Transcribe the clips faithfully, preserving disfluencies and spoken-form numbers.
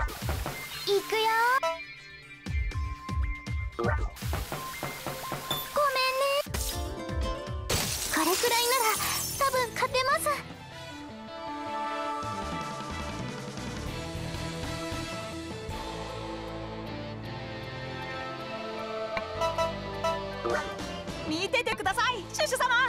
行くよ。ごめんね。これくらいなら多分勝てます。 見ててください、シュシュ様。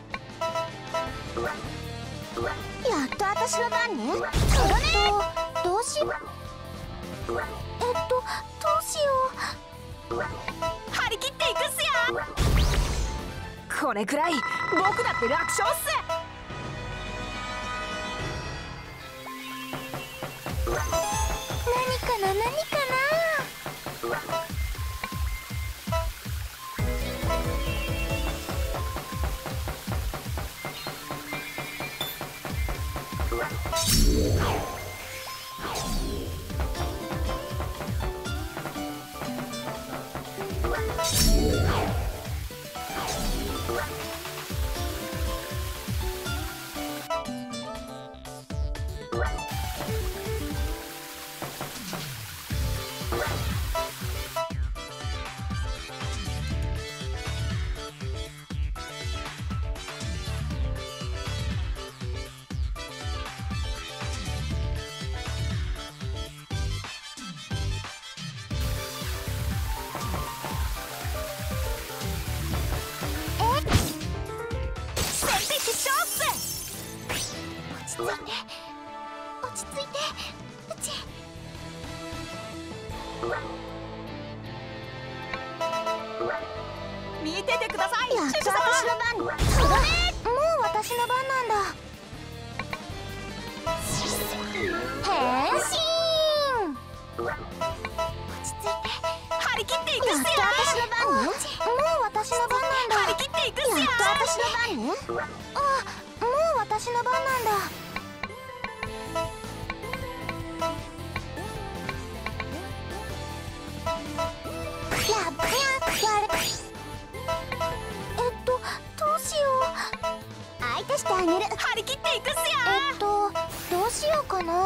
やっと私の番ね。それとどうしよう。えっとどうしよう。 張り切っていくっすよ。これくらい僕だって楽勝っす。 何かな何かな。落ち着いて落ち着いてうち。 見ててください、 やっとシュシュ様。 私の番。それもう私の番なんだ。変身。落ち着いて。 張り切っていくっすよ。 やっと私の番ね。もう私の番なんだ。 張り切っていくっすよ。 やっと私の番ね。あ、もう私の番なんだ。やっぱえっとどうしよう。相手してあげる。 張り切っていくっすよ。 えっとどうしようかな。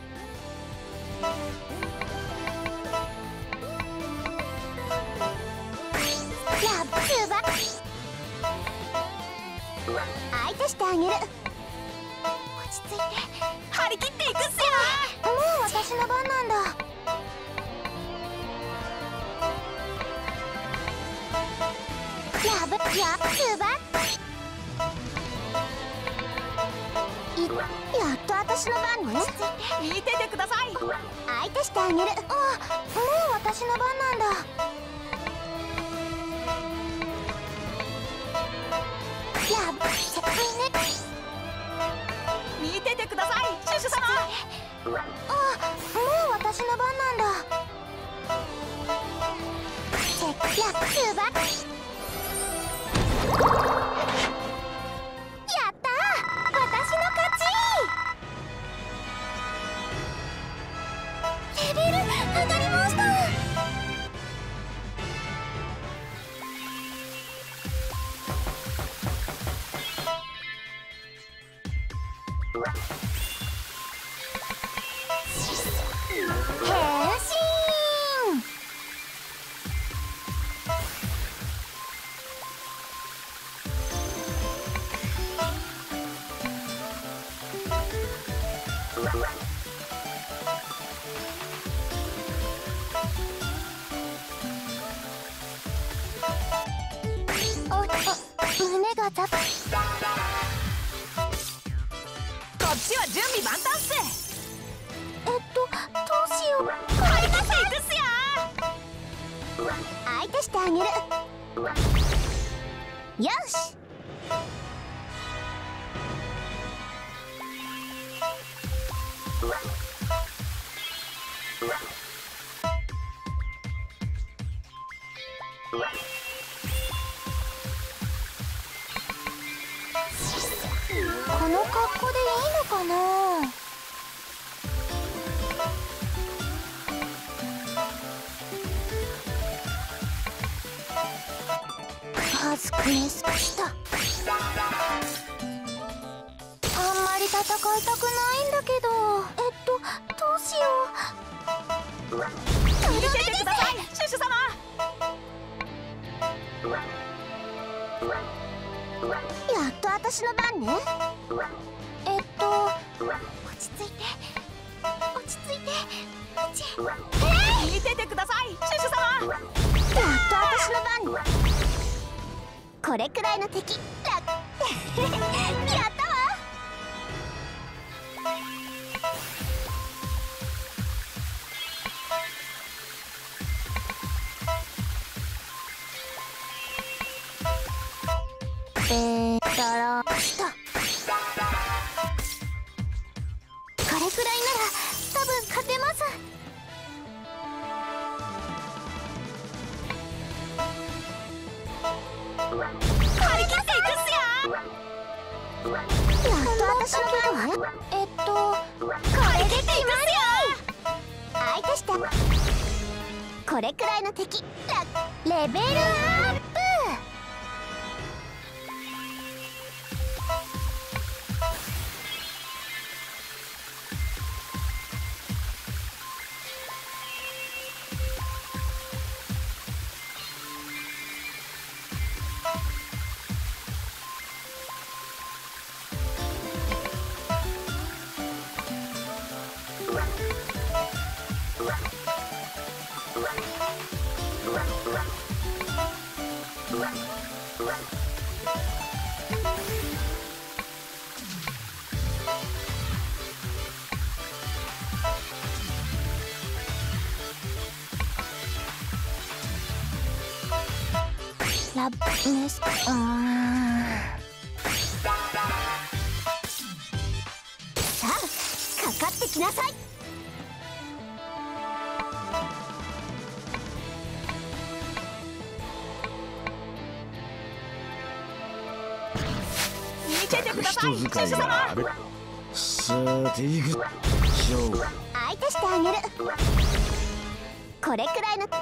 やっぱ相手してあげる。落ち着いて。 張り切っていくっすよ。 もう私の番なんだ。やぶやぶばい。やっと私の番ね。 見ててください。 相手してあげる。あ、もう私の番なんだ。やぶ世界ね。 見ててください、シュシュ様。 あ、もう私の番なんだ。せっやぶばやったー、私の勝ち。レベル上がりました。変身。お、お、胸がザプ。 こっちは準備万端っす。 えっとどうしよう。 張り切っていくっすよ。 相手してあげる。よし。この格好でいいのかな。まずクエストした。あんまり戦いたくないんだけど。えっとどうしよう。 見ててくださいシュシュ様。 やっと私の番ね。えっと落ち着いて落ち着いてうちえい、 見ててくださいシュシュ様。 やっと私の番ね。これくらいの敵らやったわ。えーだらした。これくらいなら多分勝てます。 張り切っていくっすよ。 やっと私の番ね。えっとこれできますよ。相手してこれくらいの敵らレベルアップ。ラブネスうーんさあかかってきなさい。 見ててくださいシュシュ様。 さていくしょう。 相手してあげる。これくらいの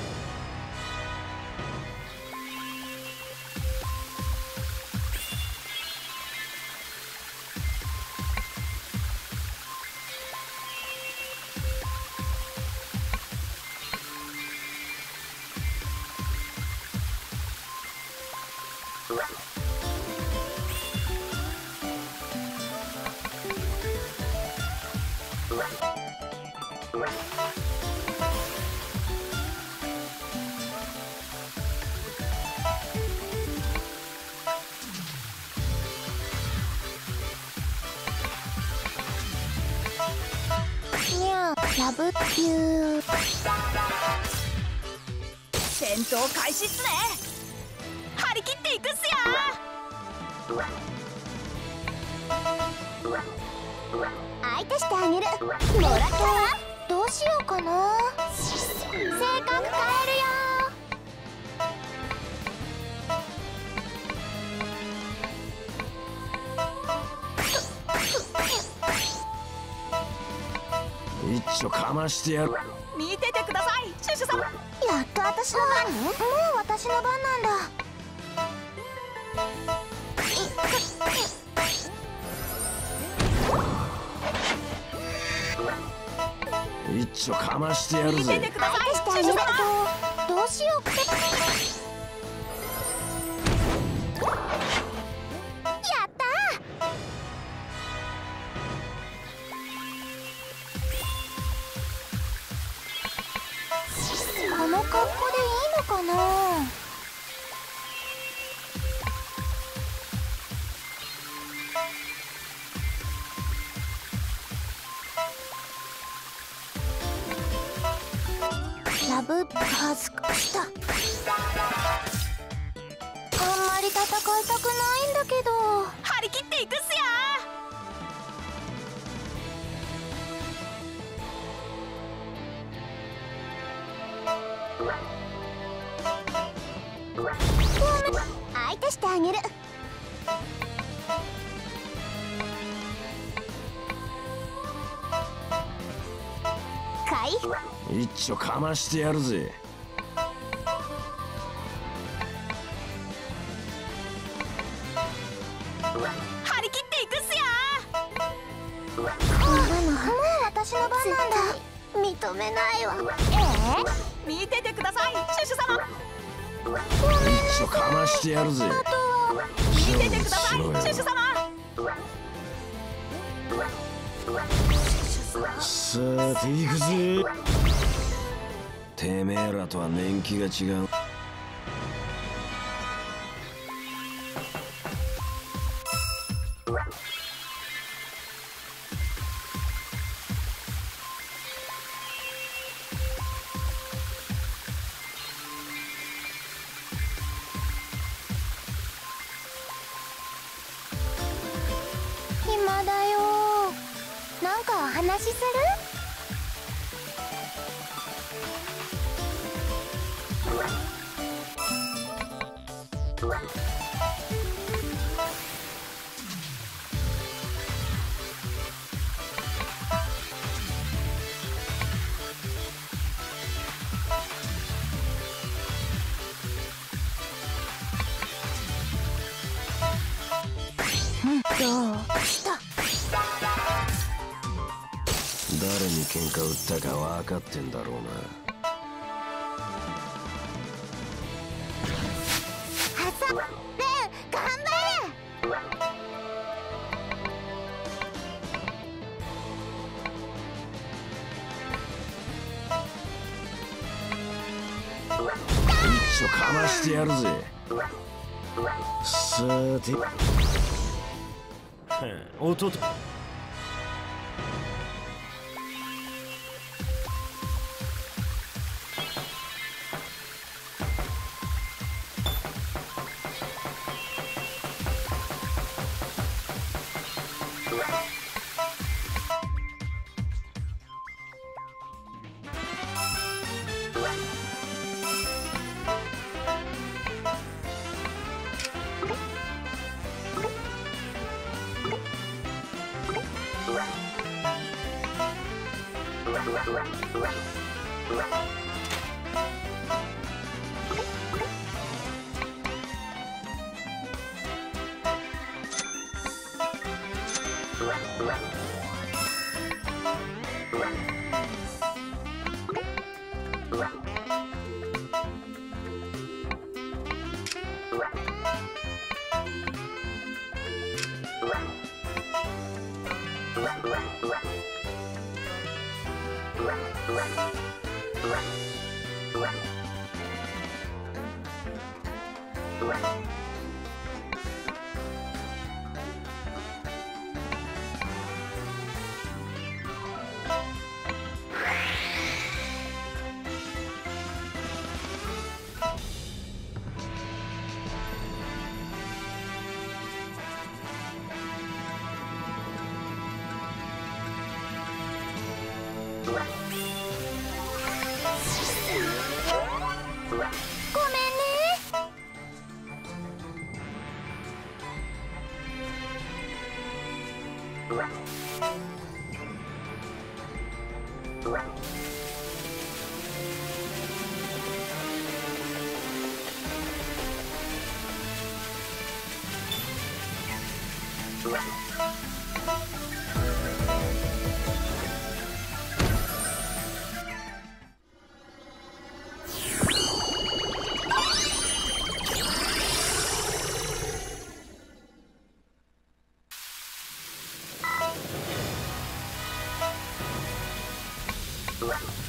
にゃラブキュー。 戦闘開始っすね。張り切っていくっすよ。 相手してあげる。もらったわ。どうしようかな。性格変えるよ。 一丁かましてやる。 見ててくださいシュシュ様。 やっと私の番ね。もう私の番なんだ。 一丁かましてやる見ててぜ。 ください相手してあげるシュシュ様。 とどうしようって。やったー。この格好でいいのかな。ラブ恥ずかした。あんまり戦いたくないんだけど。 張り切っていくっすよ。 相手してあげる。回復。 一丁かましてやるぜ。 張り切っていくっすよ。 こんなのもう私の番なんだ。 認めないわ。え見ててくださいシュシュ様。 ー、ごめんな一応かましてやるぜ。 あとは見ててくださいしろよシュシュ様。 さて行くぜ。てめえらとは年季が違う。 暇だよ。なんかお話しする？どうした誰に喧嘩売ったか分かってんだろうな。 はさレン頑張一応かましてやるぜ。さて音とごめんね。 うわっ